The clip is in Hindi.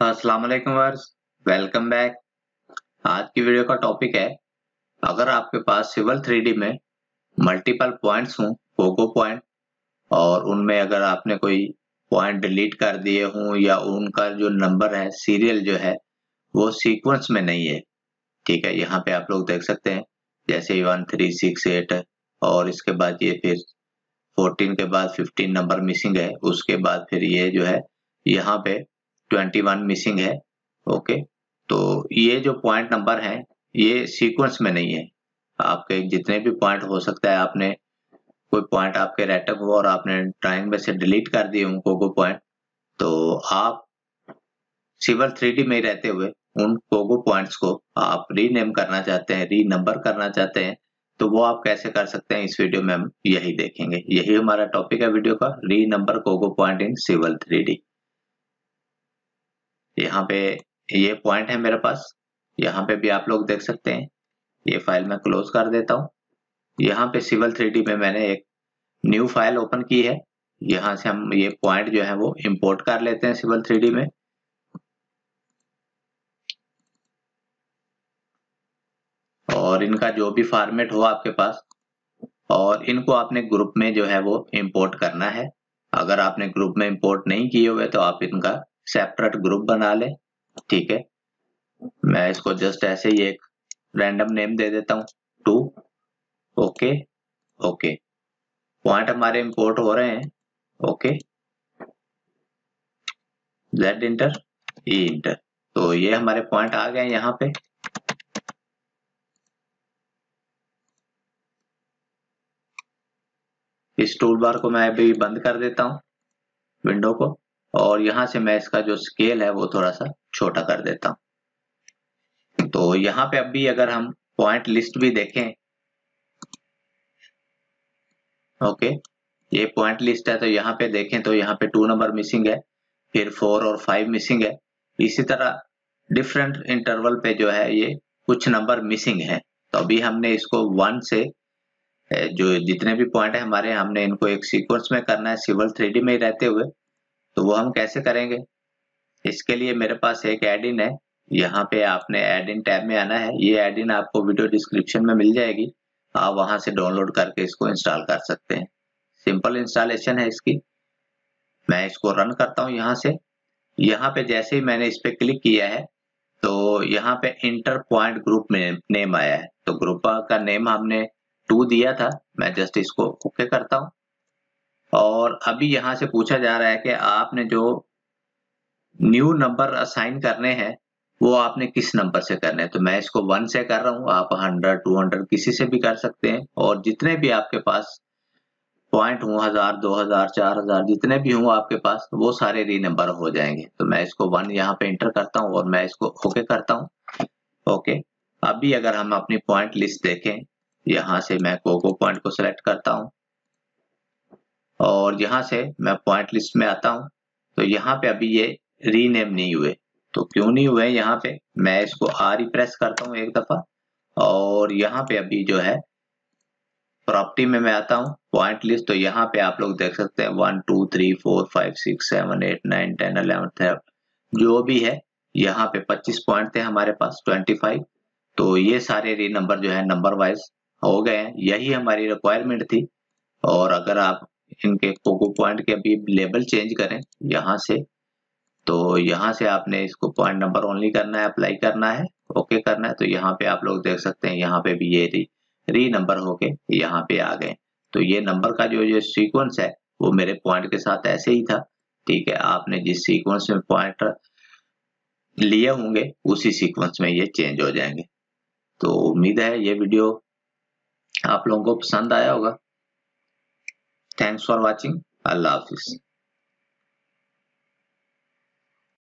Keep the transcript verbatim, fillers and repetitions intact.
अस्सलाम वालेकुम वर्स, वेलकम बैक। आज की वीडियो का टॉपिक है, अगर आपके पास सिविल थ्री डी में मल्टीपल पॉइंट्स हों, कोगो पॉइंट, और उनमें अगर आपने कोई पॉइंट डिलीट कर दिए हों या उनका जो नंबर है, सीरियल जो है वो सीक्वेंस में नहीं है। ठीक है, यहाँ पे आप लोग देख सकते हैं जैसे वन थ्री सिक्स एट और इसके बाद ये फिर फोर्टीन के बाद फिफ्टीन नंबर मिसिंग है, उसके बाद फिर ये जो है यहाँ पे ट्वेंटी वन मिसिंग है। ओके, तो ये जो पॉइंट नंबर है ये सीक्वेंस में नहीं है। आपके जितने भी पॉइंट हो सकता है, आपने कोई पॉइंट आपके रैंडम हुआ और आपने ड्राइंग में से डिलीट कर दिए उन कोगो पॉइंट, तो आप सिविल थ्री डी में रहते हुए उन कोगो पॉइंट्स को आप रीनेम करना चाहते हैं, री नंबर करना चाहते हैं, तो वो आप कैसे कर सकते हैं, इस वीडियो में हम यही देखेंगे। यही हमारा टॉपिक है वीडियो का, renumber COGO point in civil three D. यहाँ पे ये पॉइंट है मेरे पास, यहाँ पे भी आप लोग देख सकते हैं। ये फाइल मैं क्लोज कर देता हूँ। यहाँ पे सिविल थ्री डी में मैंने एक न्यू फाइल ओपन की है। यहाँ से हम ये पॉइंट जो है वो इंपोर्ट कर लेते हैं सिविल थ्री डी में। और इनका जो भी फॉर्मेट हो आपके पास, और इनको आपने ग्रुप में जो है वो इंपोर्ट करना है। अगर आपने ग्रुप में इंपोर्ट नहीं किए हुए तो आप इनका सेपरेट ग्रुप बना लें। ठीक है, मैं इसको जस्ट ऐसे ही एक रैंडम नेम दे देता हूँ, टू। ओके ओके, पॉइंट हमारे इंपोर्ट हो रहे हैं। Okay, Z enter, E enter, तो ये हमारे पॉइंट आ गए यहाँ पे। इस टूल बार को मैं अभी बंद कर देता हूँ, विंडो को, और यहाँ से मैं इसका जो स्केल है वो थोड़ा सा छोटा कर देता हूँ। तो यहाँ पे अभी अगर हम पॉइंट लिस्ट भी देखें, ओके, ये पॉइंट लिस्ट है, तो यहाँ पे देखें तो यहाँ पे टू नंबर मिसिंग है, फिर फोर और फाइव मिसिंग है। इसी तरह डिफरेंट इंटरवल पे जो है ये कुछ नंबर मिसिंग है। तो अभी हमने इसको वन से जो जितने भी पॉइंट है हमारे, हमने इनको एक सीक्वेंस में करना है सिविल थ्री डी में ही रहते हुए। तो वो हम कैसे करेंगे, इसके लिए मेरे पास एक एड इन है। यहाँ पे आपने एड इन टैब में आना है। ये एड इन आपको वीडियो डिस्क्रिप्शन में मिल जाएगी, आप वहां से डाउनलोड करके इसको इंस्टॉल कर सकते हैं। सिंपल इंस्टॉलेशन है इसकी। मैं इसको रन करता हूँ यहाँ से। यहाँ पे जैसे ही मैंने इस पे क्लिक किया है तो यहाँ पे इंटर पॉइंट ग्रुप में नेम आया है। तो ग्रुप का नेम हमने टू दिया था। मैं जस्ट इसको ओके करता हूँ। और अभी यहाँ से पूछा जा रहा है कि आपने जो न्यू नंबर असाइन करने हैं वो आपने किस नंबर से करने हैं। तो मैं इसको वन से कर रहा हूँ, आप हंड्रेड टू हंड्रेड किसी से भी कर सकते हैं। और जितने भी आपके पास पॉइंट हो, हजार दो हजार चार हजार जितने भी हों आपके पास, वो सारे री नंबर हो जाएंगे। तो मैं इसको वन यहाँ पे इंटर करता हूँ और मैं इसको ओके करता हूँ। ओके, अभी अगर हम अपनी पॉइंट लिस्ट देखें, यहाँ से मैं कोगो पॉइंट को सिलेक्ट करता हूँ और यहाँ से मैं पॉइंट लिस्ट में आता हूँ। तो यहाँ पे अभी ये रीनेम नहीं हुए। तो क्यों नहीं हुए, यहाँ पे मैं इसको आर ही प्रेस करता हूँ एक दफा, और यहाँ पे अभी जो है प्रॉपर्टी में मैं आता हूँ, पॉइंट लिस्ट। तो यहाँ पे आप लोग देख सकते हैं one two three four five six seven eight nine ten eleven twelve जो भी है, यहाँ पे पच्चीस पॉइंट थे हमारे पास, ट्वेंटी फाइव। तो ये सारे री नंबर जो है नंबर वाइज हो गए हैं। यही हमारी रिक्वायरमेंट थी। और अगर आप इनके कोगो पॉइंट के अभी लेबल चेंज करें यहाँ से, तो यहाँ से आपने इसको पॉइंट नंबर ओनली करना है, अप्लाई करना है, ओके करना है। तो यहाँ पे आप लोग देख सकते हैं, यहाँ पे भी ये री री नंबर होके यहाँ पे आ गए। तो ये नंबर का जो ये सीक्वेंस है वो मेरे पॉइंट के साथ ऐसे ही था। ठीक है, आपने जिस सीक्वेंस में पॉइंट लिए होंगे उसी सीक्वेंस में ये चेंज हो जाएंगे। तो उम्मीद है ये वीडियो आप लोगों को पसंद आया होगा। Thanks for watching. अल्लाह हाफिज।